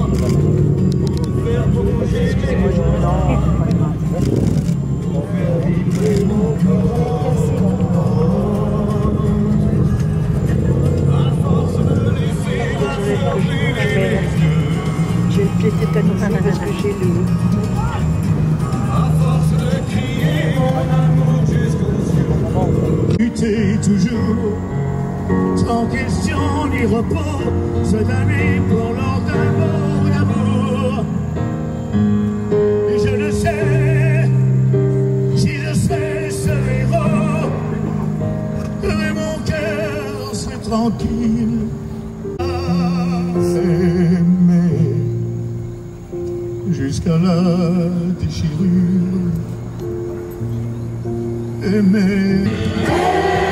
Excusez-moi, je me lance. J'ai le pied tétanisé parce que j'ai le... Lutter toujours, sans question ni repos, se donner pour l'ordre d'un mot d'amour. Et je ne sais si je serai ce héros, mais mon cœur serait tranquille. Aimer jusqu'à la déchirure. Aimer.